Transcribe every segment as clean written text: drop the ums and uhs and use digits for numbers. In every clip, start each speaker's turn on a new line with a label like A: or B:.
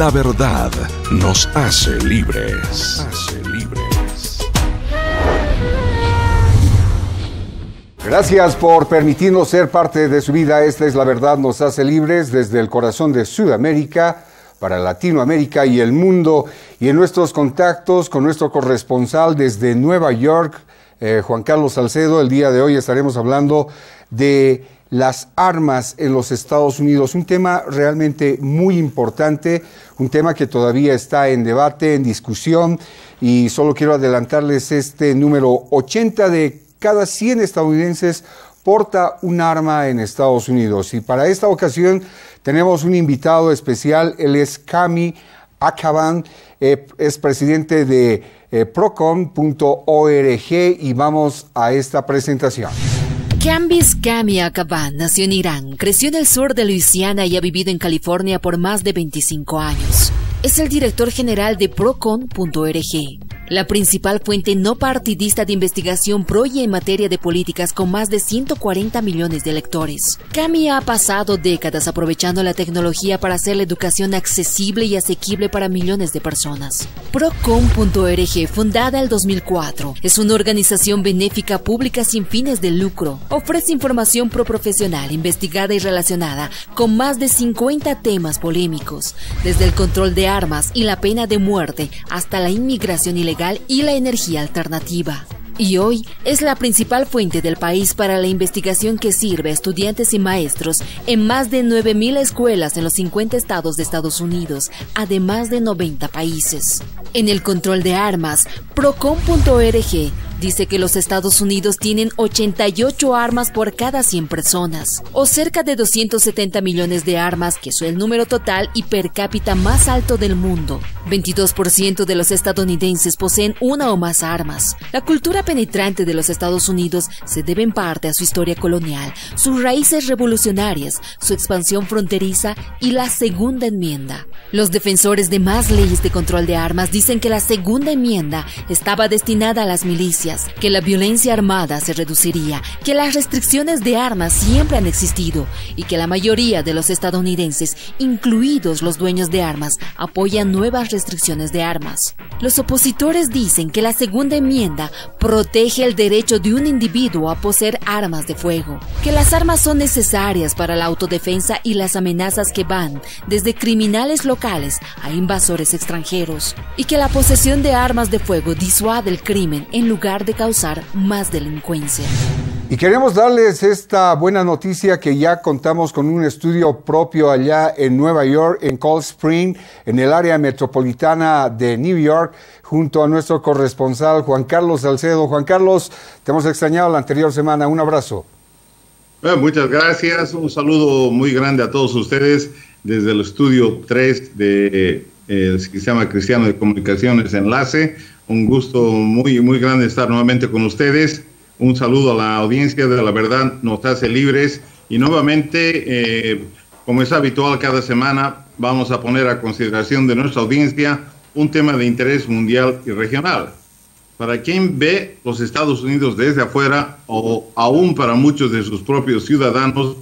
A: La verdad nos hace libres.
B: Gracias por permitirnos ser parte de su vida. Esta es La Verdad nos hace libres, desde el corazón de Sudamérica para Latinoamérica y el mundo. Y en nuestros contactos con nuestro corresponsal desde Nueva York, Juan Carlos Salcedo, el día de hoy estaremos hablando de las armas en los Estados Unidos, un tema realmente muy importante, un tema que todavía está en debate, en discusión, y solo quiero adelantarles este número: 80 de cada 100 estadounidenses porta un arma en Estados Unidos. Y para esta ocasión tenemos un invitado especial. Él es Cami Akaban, es presidente de Procon.org, y vamos a esta presentación.
C: Canbiz Cami Akaban nació en Irán, creció en el sur de Luisiana y ha vivido en California por más de 25 años. Es el director general de Procon.org, la principal fuente no partidista de investigación pro y en materia de políticas con más de 140 millones de lectores. Cami ha pasado décadas aprovechando la tecnología para hacer la educación accesible y asequible para millones de personas. Procon.org, fundada en 2004, es una organización benéfica pública sin fines de lucro. Ofrece información pro-profesional, investigada y relacionada con más de 50 temas polémicos, desde el control de armas y la pena de muerte hasta la inmigración ilegal y la energía alternativa. Y hoy es la principal fuente del país para la investigación que sirve a estudiantes y maestros en más de 9,000 escuelas en los 50 estados de Estados Unidos, además de 90 países. En el control de armas, Procon.org dice que los Estados Unidos tienen 88 armas por cada 100 personas, o cerca de 270 millones de armas, que es el número total y per cápita más alto del mundo. 22% de los estadounidenses poseen una o más armas. La cultura penetrante de los Estados Unidos se debe en parte a su historia colonial, sus raíces revolucionarias, su expansión fronteriza y la Segunda Enmienda. Los defensores de más leyes de control de armas dicen que la Segunda Enmienda estaba destinada a las milicias, que la violencia armada se reduciría, que las restricciones de armas siempre han existido y que la mayoría de los estadounidenses, incluidos los dueños de armas, apoyan nuevas restricciones de armas. Los opositores dicen que la Segunda Enmienda protege el derecho de un individuo a poseer armas de fuego, que las armas son necesarias para la autodefensa y las amenazas que van desde criminales locales a invasores extranjeros, y que la posesión de armas de fuego disuade el crimen en lugar de causar más delincuencia.
B: Y queremos darles esta buena noticia, que ya contamos con un estudio propio allá en Nueva York, en Cold Spring, en el área metropolitana de New York, junto a nuestro corresponsal Juan Carlos Salcedo. Juan Carlos, te hemos extrañado la anterior semana. Un abrazo.
D: Bueno, muchas gracias. Un saludo muy grande a todos ustedes desde el estudio 3 de Sistema Cristiano de Comunicaciones Enlace. Un gusto muy grande estar nuevamente con ustedes. Un saludo a la audiencia de La Verdad nos hace libres. Y nuevamente, como es habitual cada semana, vamos a poner a consideración de nuestra audiencia un tema de interés mundial y regional. Para quien ve los Estados Unidos desde afuera, o aún para muchos de sus propios ciudadanos,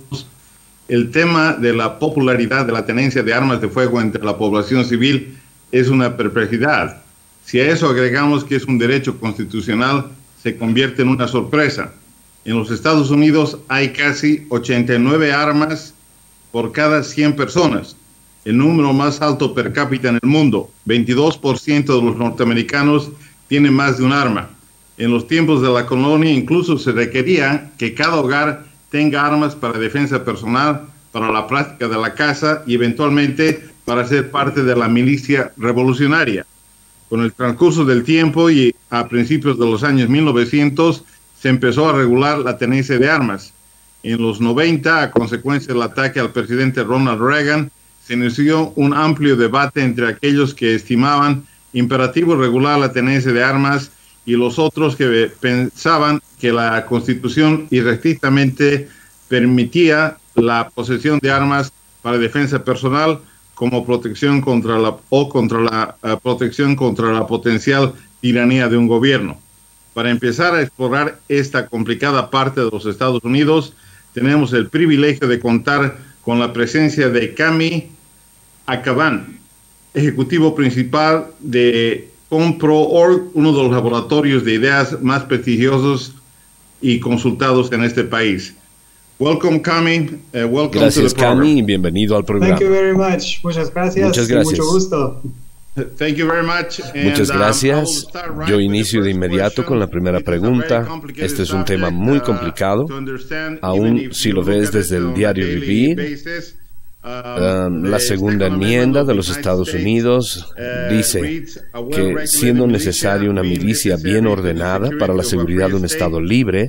D: el tema de la popularidad de la tenencia de armas de fuego entre la población civil es una perplejidad. Si a eso agregamos que es un derecho constitucional, se convierte en una sorpresa. En los Estados Unidos hay casi 89 armas por cada 100 personas, el número más alto per cápita en el mundo. 22% de los norteamericanos tienen más de un arma. En los tiempos de la colonia incluso se requería que cada hogar tenga armas para defensa personal, para la práctica de la caza y eventualmente para ser parte de la milicia revolucionaria. Con el transcurso del tiempo y a principios de los años 1900 se empezó a regular la tenencia de armas. En los 90, a consecuencia del ataque al presidente Ronald Reagan, se inició un amplio debate entre aquellos que estimaban imperativo regular la tenencia de armas y los otros que pensaban que la Constitución irrestrictamente permitía la posesión de armas para defensa personal como protección contra la protección contra la potencial tiranía de un gobierno. Para empezar a explorar esta complicada parte de los Estados Unidos, tenemos el privilegio de contar con la presencia de Cami Akaban. ejecutivo principal de ComPro.org, uno de los laboratorios de ideas más prestigiosos y consultados en este país. Welcome, Cami. Welcome
E: Gracias,
D: to the program.
E: Cami, y bienvenido al programa.
F: Thank you very much. Muchas gracias.
E: Muchas gracias.
F: Mucho gusto.
D: Thank you very much.
E: Muchas
D: And,
E: gracias. Yo inicio de inmediato con la primera pregunta. Este es un tema muy complicado, aun si lo ves desde el diario vivir. La segunda enmienda de los Estados Unidos dice que siendo necesaria una milicia bien ordenada para la seguridad de un Estado libre,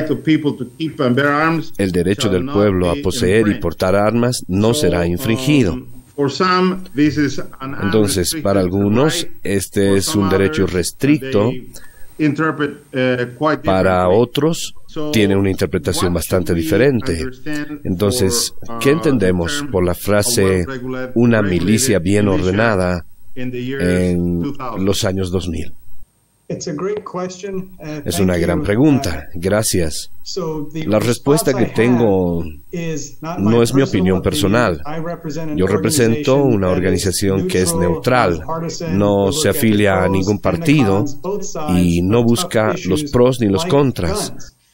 E: el derecho del pueblo a poseer y portar armas no será infringido. Entonces, para algunos, este es un derecho restricto. Para otros, tiene una interpretación bastante diferente. Entonces, ¿qué entendemos por la frase una milicia bien ordenada en los años 2000? Es una gran pregunta. Gracias. La respuesta que tengo no es mi opinión personal. Yo represento una organización que es neutral, no se afilia a ningún partido y no busca los pros ni los contras.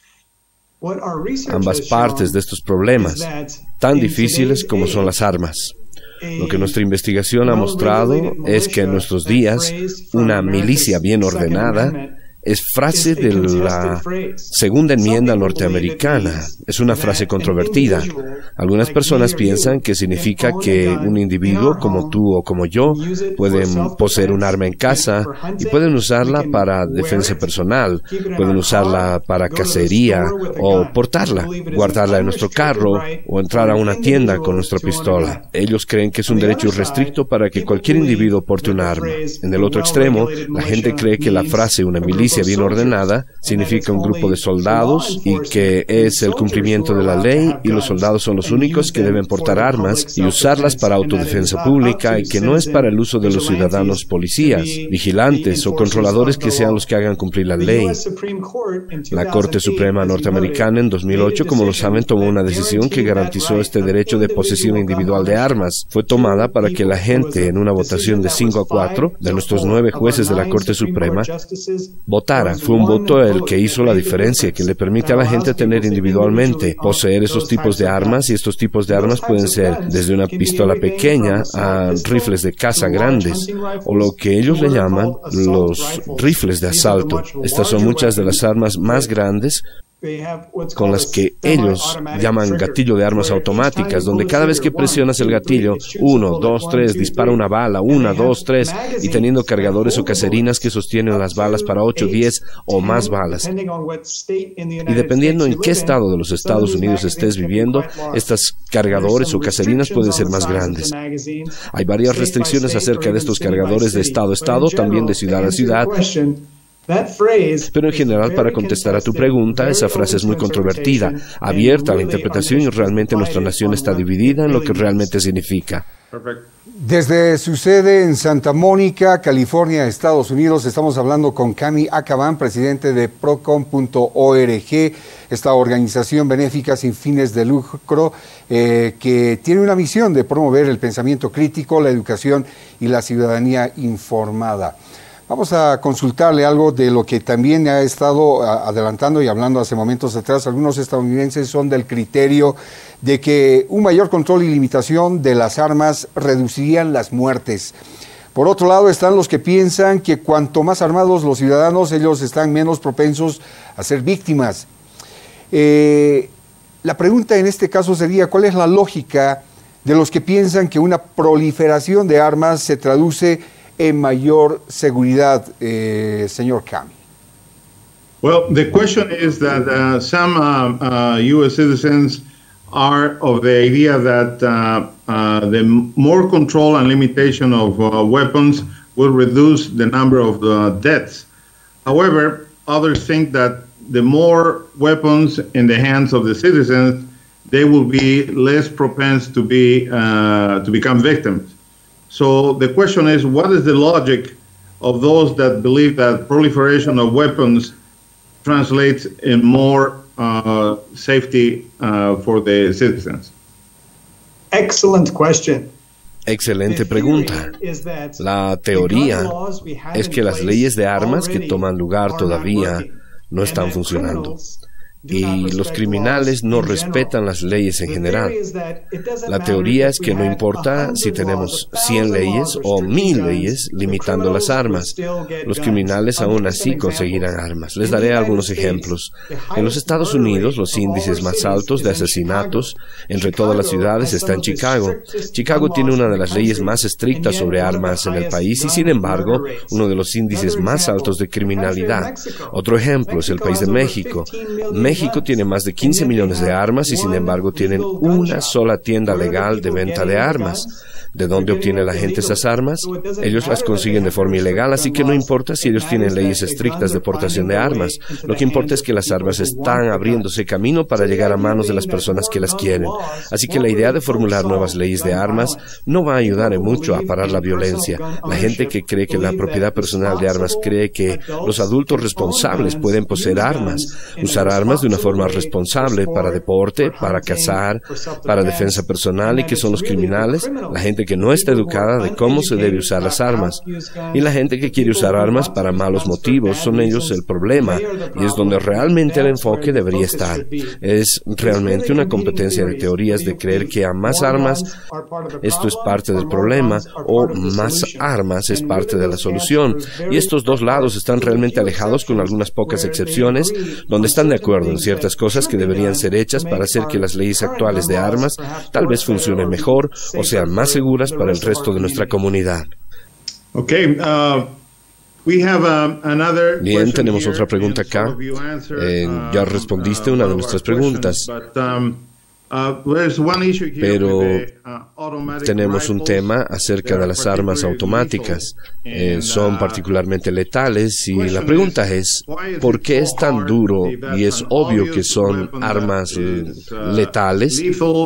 E: Ambas partes de estos problemas, tan difíciles como son las armas. Lo que nuestra investigación ha mostrado es que en nuestros días una milicia bien ordenada es frase de la segunda enmienda norteamericana. Es una frase controvertida. Algunas personas piensan que significa que un individuo como tú o como yo pueden poseer un arma en casa y pueden usarla para defensa personal, pueden usarla para cacería o portarla, guardarla en nuestro carro o entrar a una tienda con nuestra pistola. Ellos creen que es un derecho irrestricto para que cualquier individuo porte un arma. En el otro extremo, la gente cree que la frase una milicia bien ordenada significa un grupo de soldados y que es el cumplimiento de la ley y los soldados son los únicos que deben portar armas y usarlas para autodefensa pública y que no es para el uso de los ciudadanos policías, vigilantes o controladores que sean los que hagan cumplir la ley. La Corte Suprema norteamericana en 2008, como lo saben, tomó una decisión que garantizó este derecho de posesión individual de armas. Fue tomada para que la gente, en una votación de 5-4 de nuestros 9 jueces de la Corte Suprema, votara. Fue un voto el que hizo la diferencia, que le permite a la gente tener individualmente, poseer esos tipos de armas, y estos tipos de armas pueden ser desde una pistola pequeña a rifles de caza grandes, o lo que ellos le llaman los rifles de asalto. Estas son muchas de las armas más grandes con las que ellos llaman gatillo de armas automáticas, donde cada vez que presionas el gatillo, 1, 2, 3, dispara una bala, 1, 2, 3, y teniendo cargadores o caserinas que sostienen las balas para 8, 10 o más balas. Y dependiendo en qué estado de los Estados Unidos estés viviendo, estas cargadores o caserinas pueden ser más grandes. Hay varias restricciones acerca de estos cargadores de estado a estado, también de ciudad a ciudad. Pero en general, para contestar a tu pregunta, esa frase es muy controvertida, abierta a la interpretación, y realmente nuestra nación está dividida en lo que realmente significa.
B: Desde su sede en Santa Mónica, California, Estados Unidos, estamos hablando con Cami Akhavan, presidente de Procon.org, esta organización benéfica sin fines de lucro que tiene una misión de promover el pensamiento crítico, la educación y la ciudadanía informada. Vamos a consultarle algo de lo que también ha estado adelantando y hablando hace momentos atrás. Algunos estadounidenses son del criterio de que un mayor control y limitación de las armas reducirían las muertes. Por otro lado, están los que piensan que cuanto más armados los ciudadanos, ellos están menos propensos a ser víctimas. La pregunta en este caso sería, ¿cuál es la lógica de los que piensan que una proliferación de armas se traduce en mayor seguridad, señor Cami?
D: Well, the question is that some U.S. citizens are of the idea that the more control and limitation of weapons will reduce the number of deaths. However, others think that the more weapons in the hands of the citizens, they will be less propense to become victims. So the question is, what is the logic of those that believe that proliferation of weapons translates in more safety for the citizens?
F: Excellent question.
E: Excelente pregunta. La teoría es que las leyes de armas que toman lugar todavía no están funcionando. Y los criminales no respetan las leyes en general. La teoría es que no importa si tenemos 100 leyes o 1000 leyes limitando las armas, los criminales aún así conseguirán armas. Les daré algunos ejemplos. En los Estados Unidos, los índices más altos de asesinatos entre todas las ciudades está en Chicago. Chicago tiene una de las leyes más estrictas sobre armas en el país y, sin embargo, uno de los índices más altos de criminalidad. Otro ejemplo es el país de México. México tiene más de 15 millones de armas y, sin embargo, tienen una sola tienda legal de venta de armas. ¿De dónde obtiene la gente esas armas? Ellos las consiguen de forma ilegal, así que no importa si ellos tienen leyes estrictas de portación de armas. Lo que importa es que las armas están abriéndose camino para llegar a manos de las personas que las quieren. Así que la idea de formular nuevas leyes de armas no va a ayudar en mucho a parar la violencia. La gente que cree que la propiedad personal de armas cree que los adultos responsables pueden poseer armas, usar armas de una forma responsable para deporte, para cazar, para defensa personal, y que son los criminales, la gente que no está educada de cómo se debe usar las armas. Y la gente que quiere usar armas para malos motivos, son ellos el problema, y es donde realmente el enfoque debería estar. Es realmente una competencia de teorías de creer que a más armas esto es parte del problema, o más armas es parte de la solución. Y estos dos lados están realmente alejados, con algunas pocas excepciones, donde están de acuerdo en ciertas cosas que deberían ser hechas para hacer que las leyes actuales de armas tal vez funcionen mejor o sean más seguras para el resto de nuestra comunidad. Bien, tenemos otra pregunta acá. Ya respondiste una de nuestras preguntas. Pero tenemos un tema acerca de las armas automáticas. Son particularmente letales y la pregunta es, ¿por qué es tan duro y es obvio que son armas letales?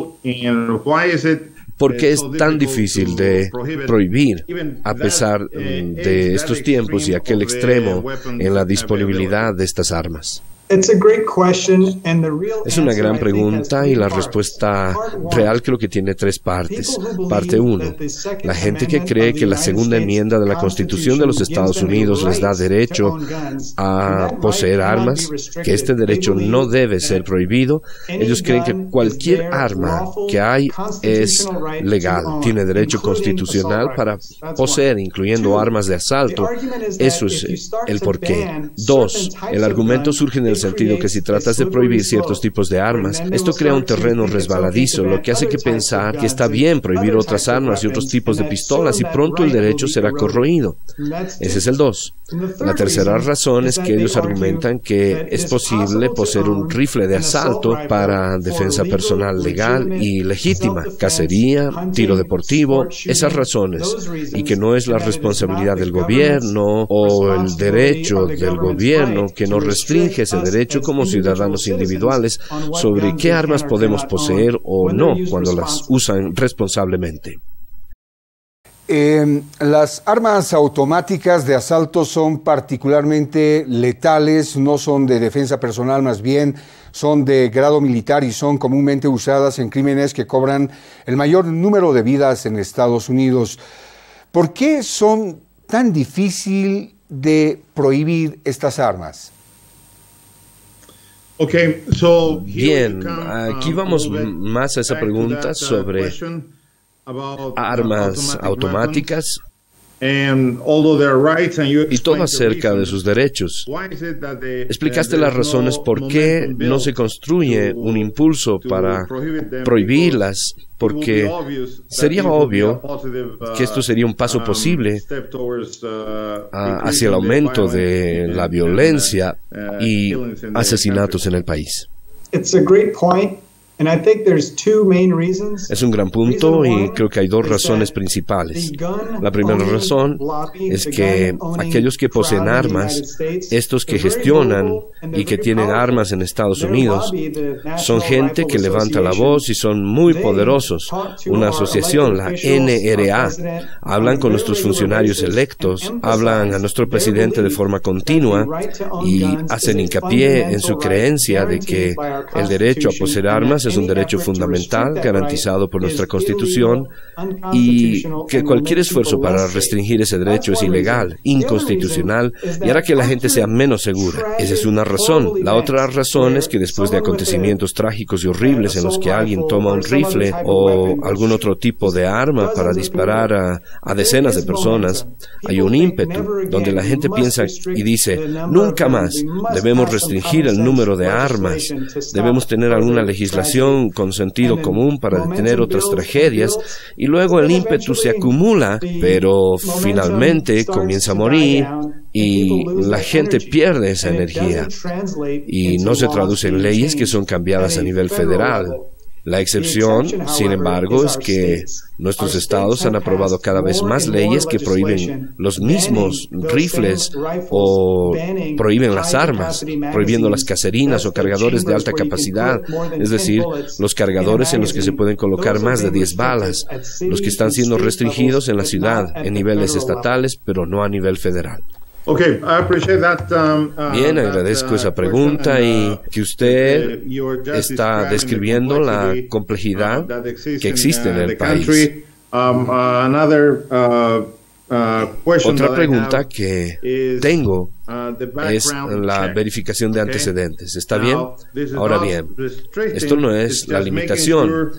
E: ¿Por qué es tan difícil de prohibir, a pesar de estos tiempos y aquel extremo en la disponibilidad de estas armas? Es una gran pregunta y la respuesta real creo que tiene tres partes. Parte 1. La gente que cree que la segunda enmienda de la Constitución de los Estados Unidos les da derecho a poseer armas, que este derecho no debe ser prohibido. Ellos creen que cualquier arma que hay es legal, tiene derecho constitucional para poseer, incluyendo armas de asalto. Eso es el porqué. 2. El argumento surge en el sentido que si tratas de prohibir ciertos tipos de armas, esto crea un terreno resbaladizo, lo que hace que pensar que está bien prohibir otras armas y otros tipos de pistolas, y pronto el derecho será corroído. Ese es el 2. La tercera razón es que ellos argumentan que es posible poseer un rifle de asalto para defensa personal legal y legítima, cacería, tiro deportivo, esas razones, y que no es la responsabilidad del gobierno o el derecho del gobierno que nos restringe ese derecho como ciudadanos individuales sobre qué armas podemos poseer o no cuando las usan responsablemente.
B: Las armas automáticas de asalto son particularmente letales, no son de defensa personal, más bien son de grado militar y son comúnmente usadas en crímenes que cobran el mayor número de vidas en Estados Unidos. ¿Por qué son tan difíciles de prohibir estas armas?
E: Bien, aquí vamos más a esa pregunta sobre armas automáticas y todo acerca de sus derechos. Explicaste las razones por qué no se construye un impulso para prohibirlas, porque sería obvio que esto sería un paso posible hacia el aumento de la violencia y asesinatos en el país. Es un gran punto y creo que hay dos razones principales. La primera razón es que aquellos que poseen armas, estos que gestionan y que tienen armas en Estados Unidos, son gente que levanta la voz y son muy poderosos. Una asociación, la NRA, hablan con nuestros funcionarios electos, hablan a nuestro presidente de forma continua y hacen hincapié en su creencia de que el derecho a poseer armas es un derecho fundamental garantizado por nuestra Constitución y que cualquier esfuerzo para restringir ese derecho es ilegal, inconstitucional y hará que la gente sea menos segura. Esa es una razón. La otra razón es que después de acontecimientos trágicos y horribles en los que alguien toma un rifle o algún otro tipo de arma para disparar a decenas de personas, hay un ímpetu donde la gente piensa y dice, nunca más, debemos restringir el número de armas, debemos tener alguna legislación con sentido común para detener otras tragedias, y luego el ímpetu se acumula, pero finalmente comienza a morir y la gente pierde esa energía y no se traduce en leyes que son cambiadas a nivel federal. La excepción, sin embargo, es que nuestros estados han aprobado cada vez más leyes que prohíben los mismos rifles o prohíben las armas, prohibiendo las caserinas o cargadores de alta capacidad, es decir, los cargadores en los que se pueden colocar más de 10 balas, los que están siendo restringidos en la ciudad, en niveles estatales, pero no a nivel federal.
D: Okay, I appreciate that,
E: Bien, agradezco esa pregunta y que usted está describiendo la complejidad que existe en el país. Otra pregunta que tengo es la verificación de antecedentes. ¿Está bien? Ahora bien, esto no es la limitación.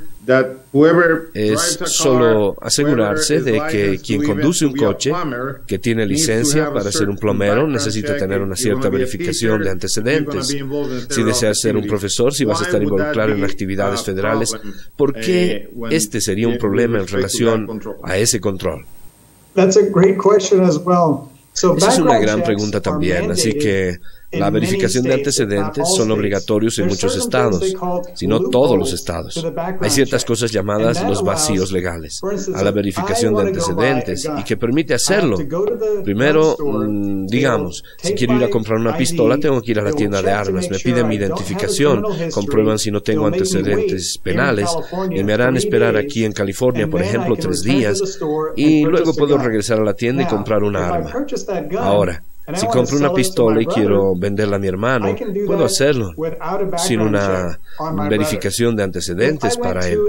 E: Es solo asegurarse de que quien conduce un coche que tiene licencia para ser un plomero necesita tener una cierta verificación de antecedentes. Si deseas ser un profesor, si vas a estar involucrado en actividades federales, ¿por qué este sería un problema en relación a ese control?
F: That's a great question as well.
E: Esa es una gran pregunta también, así que la verificación de antecedentes son obligatorios en muchos estados, si no todos los estados. Hay ciertas cosas llamadas los vacíos legales a la verificación de antecedentes y que permite hacerlo. Primero, digamos, si quiero ir a comprar una pistola, tengo que ir a la tienda de armas, me piden mi identificación, comprueban si no tengo antecedentes penales y me harán esperar aquí en California, por ejemplo, 3 días y luego puedo regresar a la tienda y comprar una arma. Ahora, si compro una pistola y quiero venderla a mi hermano, puedo hacerlo sin una verificación de antecedentes para él.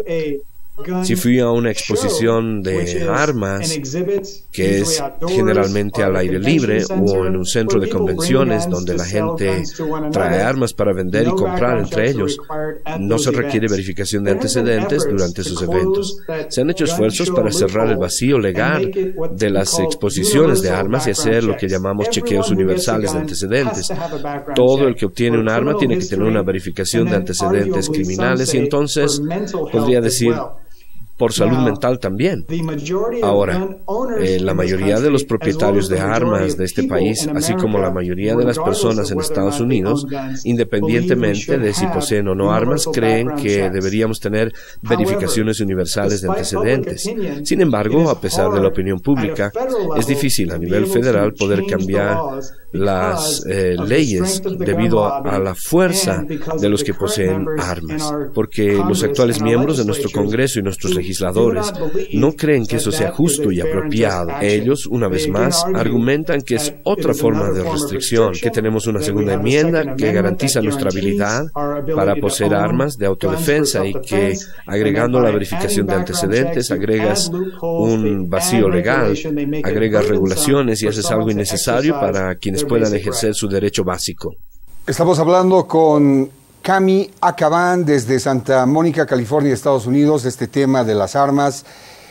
E: Si fui a una exposición de armas, que es generalmente al aire libre o en un centro de convenciones donde la gente trae armas para vender y comprar entre ellos, no se requiere verificación de antecedentes durante sus eventos. Se han hecho esfuerzos para cerrar el vacío legal de las exposiciones de armas y hacer lo que llamamos chequeos universales de antecedentes. Todo el que obtiene un arma tiene que tener una verificación de antecedentes criminales y entonces podría decir por salud mental también. Ahora, la mayoría de los propietarios de armas de este país, así como la mayoría de las personas en Estados Unidos, independientemente de si poseen o no armas, creen que deberíamos tener verificaciones universales de antecedentes. Sin embargo, a pesar de la opinión pública, es difícil a nivel federal poder cambiar las leyes debido a la fuerza de los que poseen armas, porque los actuales miembros de nuestro Congreso y nuestros legisladores no creen que eso sea justo y apropiado. Ellos, una vez más, argumentan que es otra forma de restricción, que tenemos una segunda enmienda que garantiza nuestra habilidad para poseer armas de autodefensa y que, agregando la verificación de antecedentes, agregas un vacío legal, agregas regulaciones y haces algo innecesario para quienes puedan ejercer su derecho básico.
B: Estamos hablando con Cami Acabán desde Santa Mónica, California, Estados Unidos, de este tema de las armas.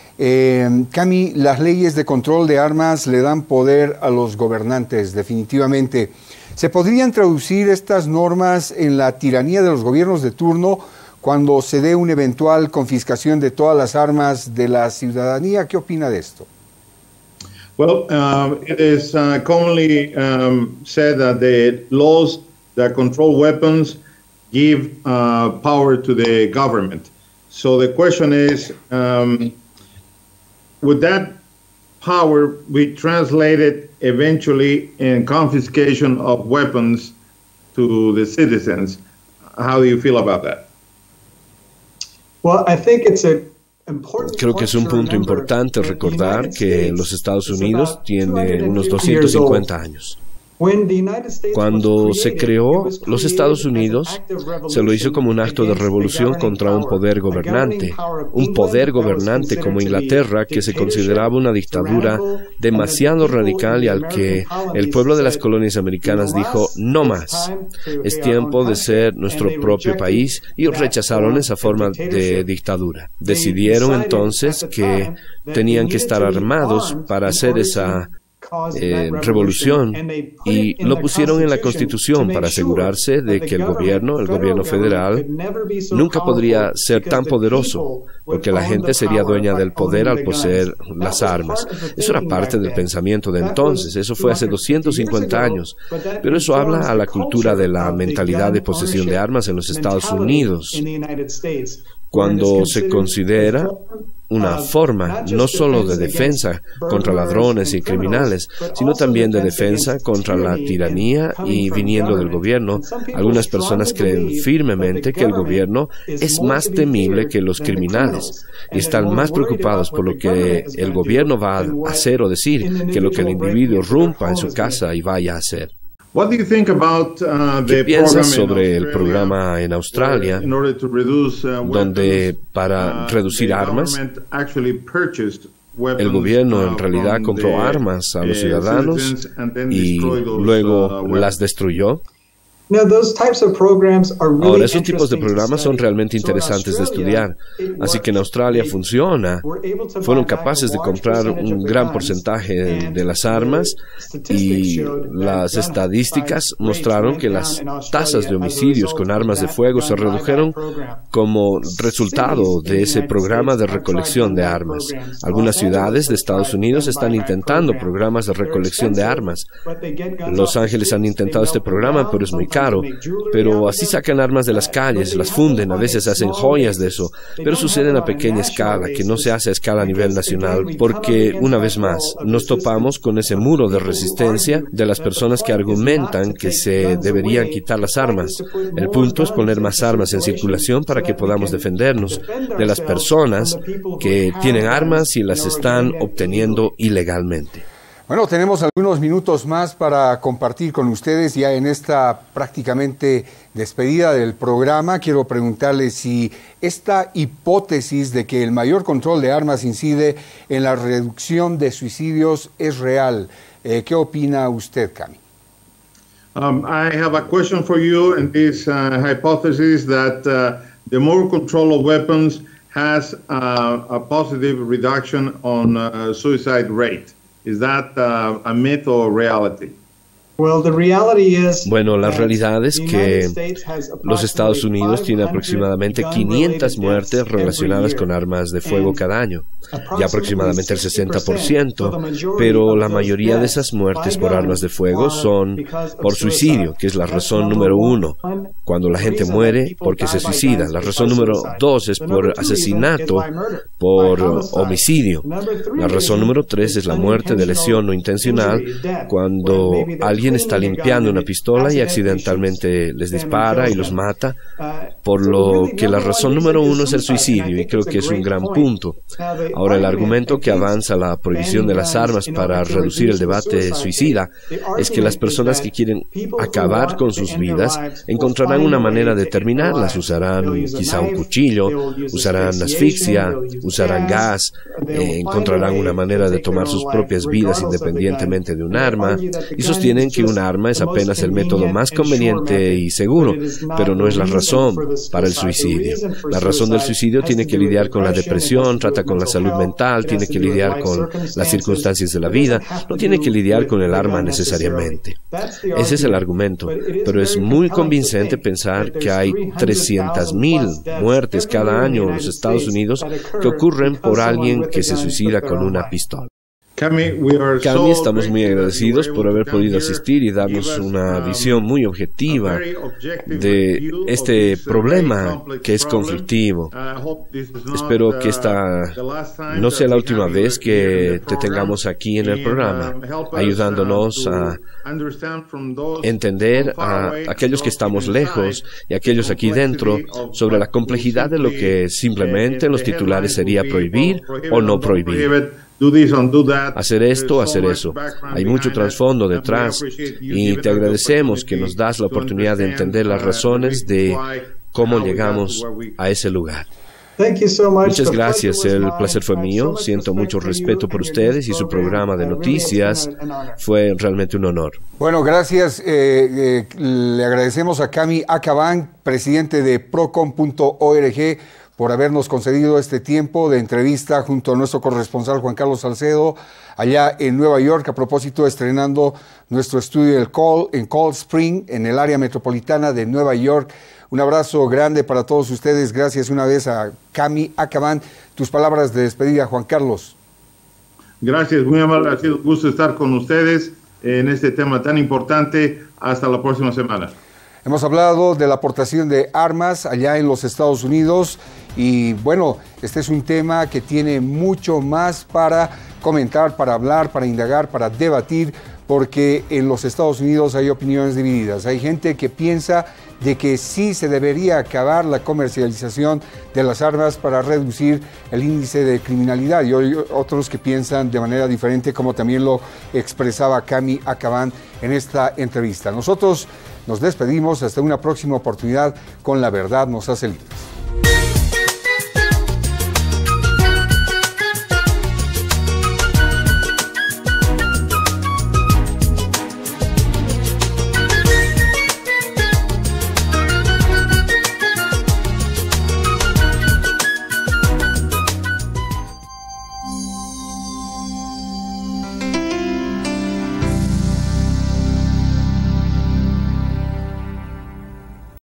B: Cami, las leyes de control de armas le dan poder a los gobernantes, definitivamente. ¿Se podrían traducir estas normas en la tiranía de los gobiernos de turno cuando se dé una eventual confiscación de todas las armas de la ciudadanía? ¿Qué opina de esto?
D: Well, it is commonly said that the laws that control weapons give power to the government. So the question is, would that power be translated eventually in confiscation of weapons to the citizens? How do you feel about that?
F: Well, I think it's a
E: Creo que es un punto importante recordar que los Estados Unidos tienen unos 250 años. Cuando se creó los Estados Unidos, se lo hizo como un acto de revolución contra un poder gobernante como Inglaterra, que se consideraba una dictadura demasiado radical y al que el pueblo de las colonias americanas dijo, no más, es tiempo de ser nuestro propio país, y rechazaron esa forma de dictadura. Decidieron entonces que tenían que estar armados para hacer esa revolución, y lo pusieron en la Constitución para asegurarse de que el gobierno federal, nunca podría ser tan poderoso, porque la gente sería dueña del poder al poseer las armas. Eso era parte del pensamiento de entonces, eso fue hace 250 años, pero eso habla a la cultura de la mentalidad de posesión de armas en los Estados Unidos, cuando se considera una forma no solo de defensa contra ladrones y criminales, sino también de defensa contra la tiranía y viniendo del gobierno. Algunas personas creen firmemente que el gobierno es más temible que los criminales y están más preocupados por lo que el gobierno va a hacer o decir que lo que el individuo rompa en su casa y vaya a hacer. ¿Qué piensas sobre el programa en Australia, donde para reducir armas, el gobierno en realidad compró armas a los ciudadanos y luego las destruyó? Ahora, esos tipos de programas son realmente interesantes de estudiar. Así que en Australia fueron capaces de comprar un gran porcentaje de las armas, y las estadísticas mostraron que las tasas de homicidios con armas de fuego se redujeron como resultado de ese programa de recolección de armas. Algunas ciudades de Estados Unidos están intentando programas de recolección de armas. Los Ángeles han intentado este programa, pero es muy caro. Pero así sacan armas de las calles, las funden, a veces hacen joyas de eso, pero sucede a pequeña escala, que no se hace a escala a nivel nacional, porque, una vez más, nos topamos con ese muro de resistencia de las personas que argumentan que se deberían quitar las armas. El punto es poner más armas en circulación para que podamos defendernos de las personas que tienen armas y las están obteniendo ilegalmente.
B: Bueno, tenemos algunos minutos más para compartir con ustedes ya en esta prácticamente despedida del programa. Quiero preguntarles si esta hipótesis de que el mayor control de armas incide en la reducción de suicidios es real. ¿Qué opina usted, Cami?
D: I have a question for you, and this hypothesis that the more control of weapons has a positive reduction on suicide rate. Is that a myth or reality?
E: Bueno, la realidad es que los Estados Unidos tienen aproximadamente 500 muertes relacionadas con armas de fuego cada año, y aproximadamente el 60%, pero la mayoría de esas muertes por armas de fuego son por suicidio, que es la razón número 1, cuando la gente muere porque se suicida. La razón número 2 es por asesinato, por homicidio. La razón número 3 es la muerte de lesión no intencional, cuando alguien está limpiando una pistola y accidentalmente les dispara y los mata, por lo que la razón número 1 es el suicidio, y creo que es un gran punto. Ahora, el argumento que avanza la prohibición de las armas para reducir el debate suicida es que las personas que quieren acabar con sus vidas encontrarán una manera de terminarlas. Usarán quizá un cuchillo, usarán asfixia, usarán gas, encontrarán una manera de tomar sus propias vidas independientemente de un arma, y sostienen que un arma es apenas el método más conveniente y seguro, pero no es la razón para el suicidio. La razón del suicidio tiene que lidiar con la depresión, trata con la salud mental, tiene que lidiar con las circunstancias de la vida, no tiene que lidiar con el arma necesariamente. Ese es el argumento, pero es muy convincente pensar que hay 300,000 muertes cada año en los Estados Unidos que ocurren por alguien que se suicida con una pistola. Cami, estamos muy agradecidos por haber podido asistir y darnos una visión muy objetiva de este problema que es conflictivo. Espero que esta no sea la última vez que te tengamos aquí en el programa, ayudándonos a entender a aquellos que estamos lejos y a aquellos aquí dentro sobre la complejidad de lo que simplemente en los titulares sería prohibir o no prohibir. hacer esto, hacer eso. Hay mucho trasfondo detrás y te agradecemos que nos das la oportunidad de entender las razones de cómo llegamos a ese lugar. Muchas gracias, el placer fue mío. Siento mucho respeto por ustedes y su programa de noticias. Fue realmente un honor.
B: Bueno, gracias. Le agradecemos a Cami Akhavan, presidente de Procon.org, por habernos concedido este tiempo de entrevista junto a nuestro corresponsal Juan Carlos Salcedo, allá en Nueva York, a propósito estrenando nuestro estudio en Cold Spring, en el área metropolitana de Nueva York. Un abrazo grande para todos ustedes. Gracias una vez a Cami Akhavan. Tus palabras de despedida, Juan Carlos.
D: Gracias, muy amable. Ha sido un gusto estar con ustedes en este tema tan importante. Hasta la próxima semana.
B: Hemos hablado de la aportación de armas allá en los Estados Unidos y bueno, este es un tema que tiene mucho más para comentar, para hablar, para indagar, para debatir, porque en los Estados Unidos hay opiniones divididas. Hay gente que piensa de que sí se debería acabar la comercialización de las armas para reducir el índice de criminalidad, y hay otros que piensan de manera diferente, como también lo expresaba Cami Akhavan en esta entrevista. Nosotros nos despedimos hasta una próxima oportunidad con La Verdad nos hace libres.